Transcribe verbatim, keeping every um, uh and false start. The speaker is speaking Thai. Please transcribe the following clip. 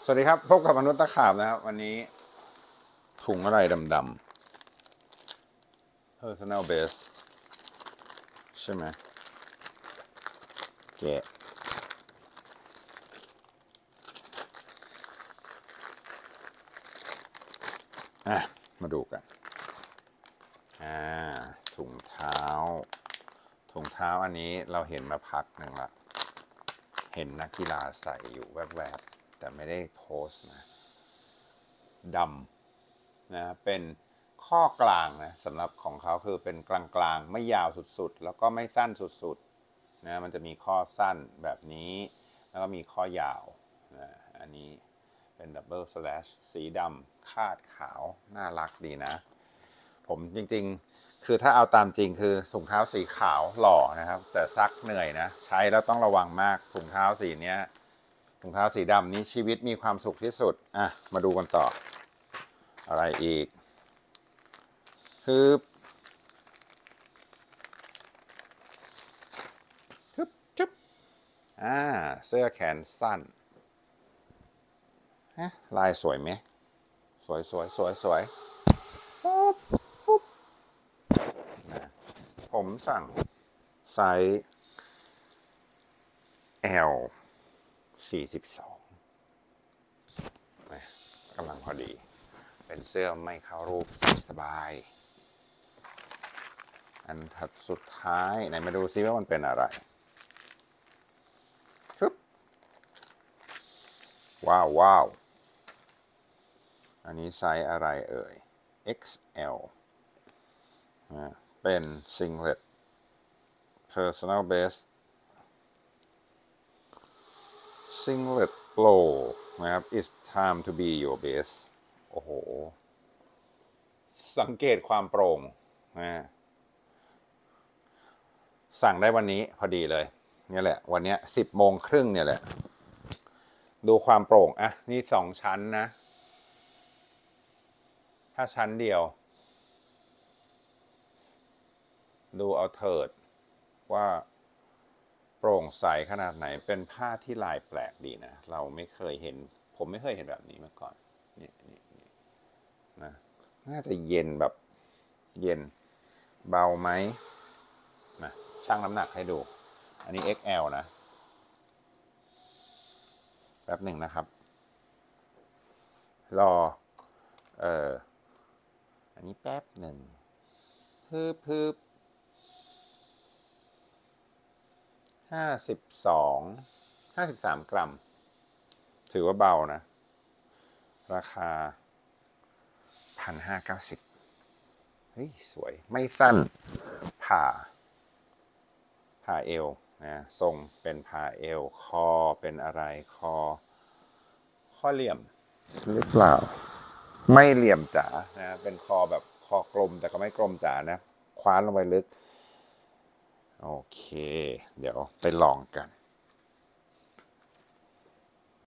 สวัสดีครับพบกับมนุษย์ตะขาบนะครับวันนี้ถุงอะไรดำๆ personal base ใช่ไหมแกะอ่ะมาดูกันอ่าถุงเท้าถุงเท้าอันนี้เราเห็นมาพักหนึ่งละเห็นนักกีฬาใส่อยู่แวบๆแต่ไม่ได้โพสต์นะดำนะเป็นข้อกลางนะสำหรับของเขาคือเป็นกลางๆไม่ยาวสุดๆแล้วก็ไม่สั้นสุดๆนะมันจะมีข้อสั้นแบบนี้แล้วก็มีข้อยาวนะอันนี้เป็นดับเบิลสแลชสีดำคาดขาวน่ารักดีนะผมจริงๆคือถ้าเอาตามจริงคือถุงเท้าสีขาวหล่อนะครับแต่ซักเหนื่อยนะใช้แล้วต้องระวังมากถุงเท้าสีเนี้ยถุงเท้าสีดำนี้ชีวิตมีความสุขที่สุดอ่ะมาดูกันต่ออะไรอีกฮึบฮึบจุ๊บอ่าเสื้อแขนสั้นฮะลายสวยไหมสวยสวยสวยสวยฟุบฟุบนะผมสั่งไซส์ L สี่สิบสองกำลังพอดีเป็นเสื้อไม่เข้ารูปสบายอันถัดสุดท้ายไหนมาดูซิว่ามันเป็นอะไรฟึบว้าวว้าวอันนี้ไซส์อะไรเอ่ย เอ็กซ์ แอล นะเป็น singlet personal base singlet pro นะครับ it's time to be your best โอ้โหสังเกตความโปร่งนะสั่งได้วันนี้พอดีเลยเนี่ยแหละวันนี้สิบโมงครึ่งเนี่ยแหละดูความโปร่งอ่ะนี่สองชั้นนะถ้าชั้นเดียวดูเอาเถิดว่าโปร่งใสขนาดไหนเป็นผ้าที่ลายแปลกดีนะเราไม่เคยเห็นผมไม่เคยเห็นแบบนี้มาก่อนนี่นี่นี่นะน่าจะเย็นแบบเย็นเบาไหมนะชั่งน้ำหนักให้ดูอันนี้ เอ็กซ์ แอล นะแป๊บหนึ่งนะครับรอเอ่ออันนี้แป๊บหนึ่งฮึบฮึบห้าสิบสองห้าสิบสามกรัมถือว่าเบานะราคาพันห้าเก้าสิบเฮ้ยสวยไม่สั้นผ่าผ่าเอวนะทรงเป็นผ่าเอวคอเป็นอะไรคอข้อเหลี่ยมหรือเปล่าไม่เหลี่ยมจ๋านะเป็นคอแบบคอกลมแต่ก็ไม่กลมจ๋านะคว้านลงไปลึกโอเคเดี๋ยวไปลองกัน